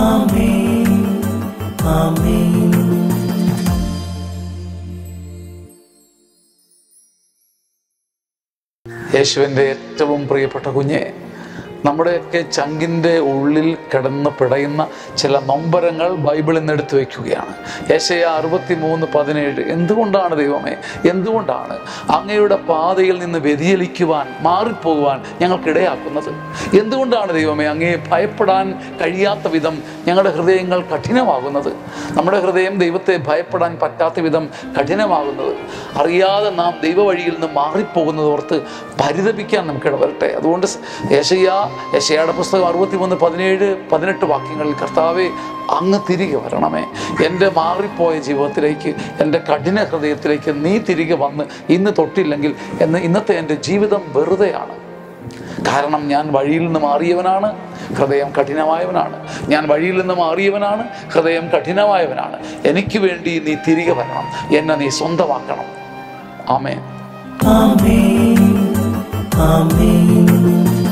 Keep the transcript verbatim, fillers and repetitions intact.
ആമേൻ ആമേൻ. യേശുവിൻ്റെ ഏറ്റവും പ്രിയപ്പെട്ട കുഞ്ഞെ, നമ്മുടെയൊക്കെ ചങ്കിൻ്റെ ഉള്ളിൽ കിടന്ന് പിടയുന്ന ചില നൊമ്പരങ്ങൾ ബൈബിളിൽ നിന്ന് എടുത്തു വയ്ക്കുകയാണ്. യെശയ്യാ അറുപത്തി മൂന്ന് പതിനേഴ്. എന്തുകൊണ്ടാണ് ദൈവമേ, എന്തുകൊണ്ടാണ് അങ്ങയുടെ പാതയിൽ നിന്ന് വ്യതിചലിക്കുവാൻ, മാറിപ്പോകുവാൻ ഞങ്ങൾക്കിടയാക്കുന്നത്? എന്തുകൊണ്ടാണ് ദൈവമേ അങ്ങയെ ഭയപ്പെടാൻ കഴിയാത്ത വിധം ഞങ്ങളുടെ ഹൃദയങ്ങൾ കഠിനമാകുന്നത്? നമ്മുടെ ഹൃദയം ദൈവത്തെ ഭയപ്പെടാൻ പറ്റാത്ത വിധം കഠിനമാകുന്നത് അറിയാതെ നാം ദൈവവഴിയിൽ നിന്ന് മാറിപ്പോകുന്നത് ഓർത്ത് പരിതപിക്കാൻ നമുക്കിട വരട്ടെ. അതുകൊണ്ട് യെശയ്യാ യെശയ്യായുടെ പുസ്തകം അറുപത്തി മൂന്ന് പതിനേഴ് പതിനെട്ട് വാക്യങ്ങളിൽ, കർത്താവേ അങ്ങ് തിരികെ വരണമേ, എൻ്റെ മാറിപ്പോയ ജീവിതത്തിലേക്ക്, എൻ്റെ കഠിന ഹൃദയത്തിലേക്ക് നീ തിരികെ വന്ന് ഇന്ന് തൊട്ടില്ലെങ്കിൽ എന്ന് ഇന്നത്തെ എൻ്റെ ജീവിതം വെറുതെയാണ്. കാരണം ഞാൻ വഴിയിൽ നിന്ന് മാറിയവനാണ്, ഹൃദയം കഠിനമായവനാണ്. ഞാൻ വഴിയിൽ നിന്ന് മാറിയവനാണ്, ഹൃദയം കഠിനമായവനാണ്. എനിക്ക് വേണ്ടി നീ തിരികെ വരണം, എന്നെ നീ സ്വന്തമാക്കണം. ആമേൻ ആമേൻ ആമേൻ.